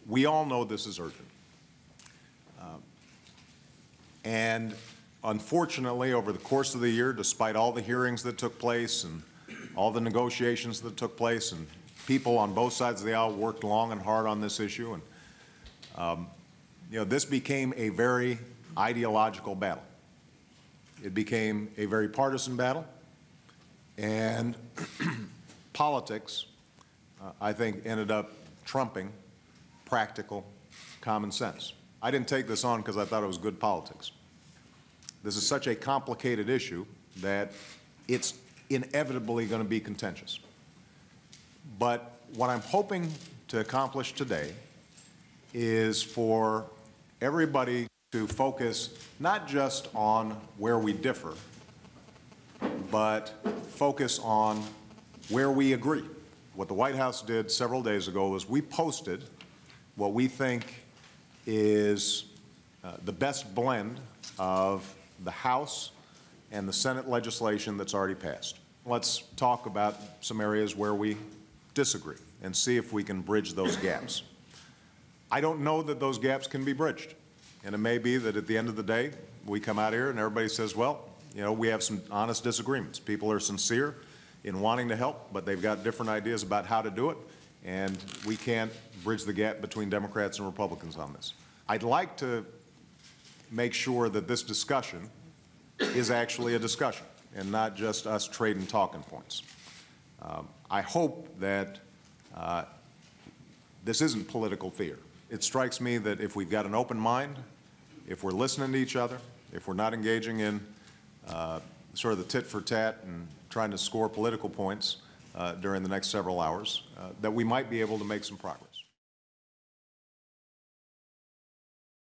We all know this is urgent. And unfortunately, over the course of the year, despite all the hearings that took place and all the negotiations that took place, and people on both sides of the aisle worked long and hard on this issue, and this became a very ideological battle. It became a very partisan battle, and politics, I think, ended up trumping practical common sense. I didn't take this on because I thought it was good politics. This is such a complicated issue that it's inevitably going to be contentious. But what I'm hoping to accomplish today is for everybody to focus not just on where we differ, but focus on where we agree. What the White House did several days ago was we posted what we think is the best blend of the House and the Senate legislation that's already passed. Let's talk about some areas where we disagree and see if we can bridge those gaps. I don't know that those gaps can be bridged. And it may be that at the end of the day, we come out here and everybody says, well, we have some honest disagreements. People are sincere in wanting to help, but they've got different ideas about how to do it, and we can't bridge the gap between Democrats and Republicans on this. I'd like to make sure that this discussion is actually a discussion and not just us trading talking points. I hope that this isn't political fear. It strikes me that if we've got an open mind, if we're listening to each other, if we're not engaging in sort of the tit for tat and trying to score political points during the next several hours, that we might be able to make some progress.